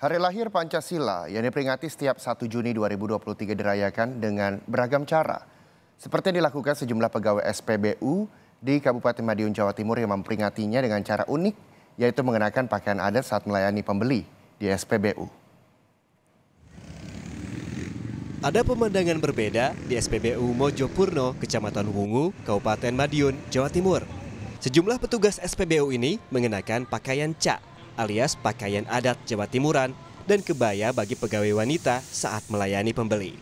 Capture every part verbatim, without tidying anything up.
Hari lahir Pancasila yang diperingati setiap satu Juni dua ribu dua puluh tiga dirayakan dengan beragam cara. Seperti yang dilakukan sejumlah pegawai S P B U di Kabupaten Madiun, Jawa Timur yang memperingatinya dengan cara unik, yaitu mengenakan pakaian adat saat melayani pembeli di S P B U. Ada pemandangan berbeda di S P B U Mojopurno, Kecamatan Wungu, Kabupaten Madiun, Jawa Timur. Sejumlah petugas S P B U ini mengenakan pakaian ca alias pakaian adat Jawa Timuran dan kebaya bagi pegawai wanita saat melayani pembeli.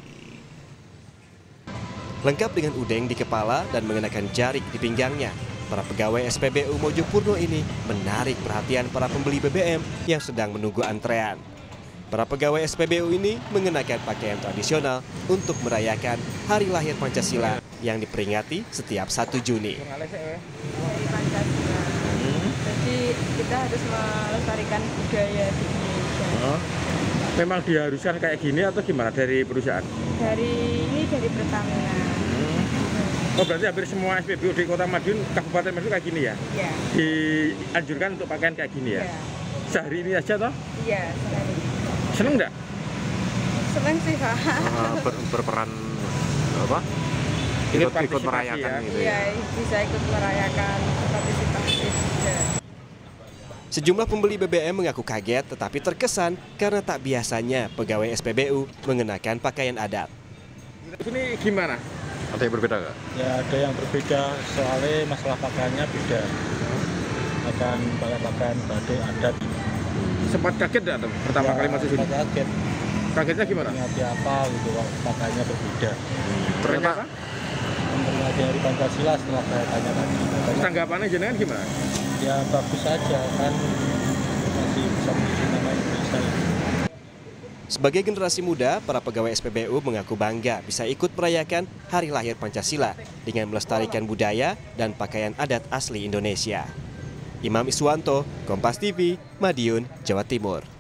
Lengkap dengan udeng di kepala dan mengenakan jarik di pinggangnya, para pegawai S P B U Mojopurno ini menarik perhatian para pembeli B B M yang sedang menunggu antrean. Para pegawai S P B U ini mengenakan pakaian tradisional untuk merayakan Hari Lahir Pancasila yang diperingati setiap satu Juni. Hari Pancasila. Hmm. Jadi kita harus melestarikan budaya di Indonesia. Oh. Memang diharuskan kayak gini atau gimana dari perusahaan? Dari ini dari Pertamina. Hmm. Oh, berarti hampir semua S P B U di Kota Madiun, Kabupaten Madiun kayak gini ya? Iya. Dianjurkan untuk pakaian kayak gini ya? Iya. Sehari ini aja toh? Iya, sehari. Seneng nggak? Seneng sih, Pak. Uh, ber, berperan apa? Ikut, ikut merayakan ya. gitu ya? Iya, bisa ikut merayakan, partisipasi juga. Sejumlah pembeli B B M mengaku kaget tetapi terkesan karena tak biasanya pegawai S P B U mengenakan pakaian adat. Ini gimana? Ada yang berbeda nggak? Ya ada yang berbeda, soalnya masalah pakaiannya beda. Akan pakai pakaian batik adat. Sempat kaget nggak tuh pertama ya, kali masuk sini? Kaget. Kagetnya gimana? Memperingati apa gitu, pakaiannya berbeda. Ternyata? Memperingati Hari Pancasila setelah saya tanya tadi. Tanggapannya jenengan gimana? Ya bagus saja, kan masih bisa menjadi nama Indonesia. Sebagai generasi muda, para pegawai S P B U mengaku bangga bisa ikut merayakan Hari Lahir Pancasila dengan melestarikan budaya dan pakaian adat asli Indonesia. Imam Iswanto, Kompas T V, Madiun, Jawa Timur.